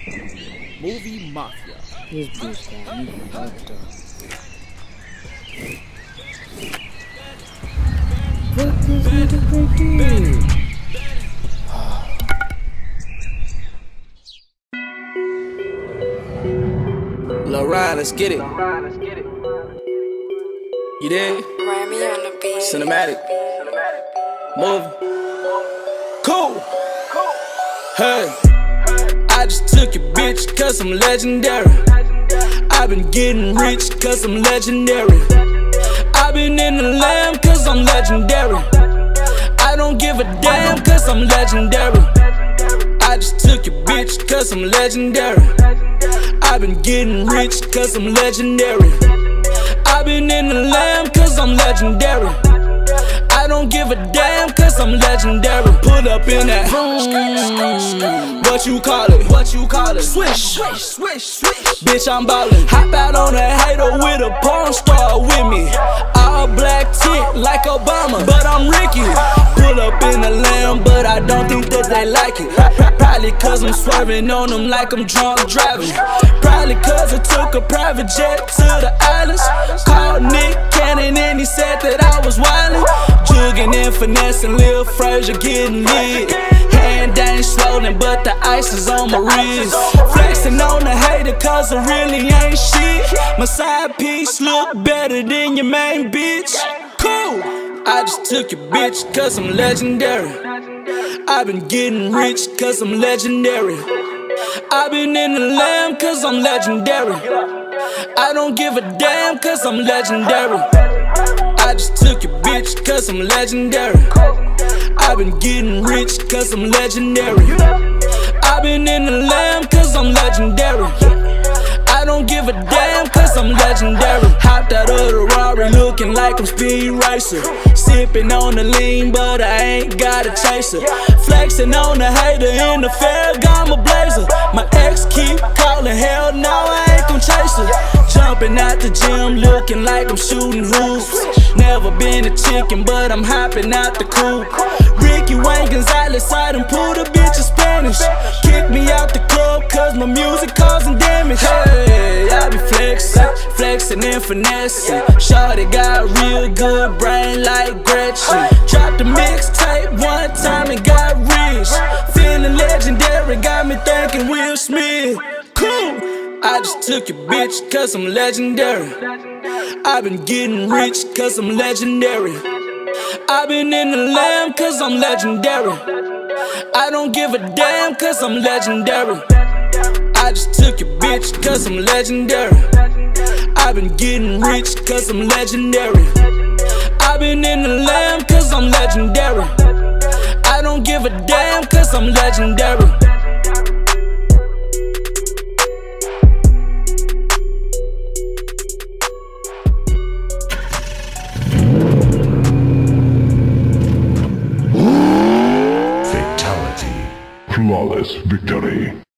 Movie Mafia. This bitch got me fucked up. Fuck this nigga right there. Lil Ryan, let's get it. You dig? Remy on the beat. Cinematic. Movie. Cool. Hey. I just took your bitch cause I'm legendary. I've been getting rich cause I'm legendary. I've been in the lamb cause I'm legendary. I don't give a damn cause I'm legendary. I just took your bitch cause I'm legendary. I've been getting rich cause I'm legendary. I've been in the lamb cause I'm legendary. I don't give a damn cause I'm legendary. Pull up in that what you call it? What you call it? Swish, swish, swish, swish. Bitch, I'm ballin'. Hop out on a hater with a porn star with me. All black tint like Obama, but I'm Ricky. Pull up in the lamb, but I don't think that they like it. Probably cause I'm swerving on them like I'm drunk driving. Probably cause I took a private jet to the islands. Called Nick Cannon and he said that I was wildin'. Jugging and finessing, Lil Frazier getting lit. Hand ain't swollen, but the ice is on my wrist. Flexing on the hater cause I really ain't shit. My side piece look better than your main bitch. Cool. I just took your bitch cause I'm legendary. I've been getting rich cause I'm legendary. I've been in the lamb cause I'm legendary. I don't give a damn cause I'm legendary. I just took your bitch cause I'm legendary. I've been getting rich cause I'm legendary. I've been in the lamb cause I'm legendary. I don't give a damn cause I'm legendary. Hopped out of the Rari looking like I'm Speed Racer. Sipping on the lean but I ain't got a chaser. Flexing on the hater in the Ferragamo blazer. My ex keep calling, hell no I ain't gon' chase her. Jumping out the gym looking like I'm shooting hoops. Never been a chicken but I'm hopping out the coop. Ricky Wayne Gonzalez, I done pulled a bitch in Spanish. Kick me out the club cause my music causing damage. Hey, I be flexing and finessing. Shawty got real good brain like Gretchen. Dropped the mixtape one time and got rich. Feeling legendary, got me thinking Will Smith. Cool. I just took your bitch cause I'm legendary. I've been getting rich cause I'm legendary. I've been in the lamb cause I'm legendary. I don't give a damn cause I'm legendary. I just took your bitch cause I'm legendary. I've been getting rich cause I'm legendary. I've been in the lamb cause I'm legendary. I don't give a damn cause I'm legendary. Flawless victory.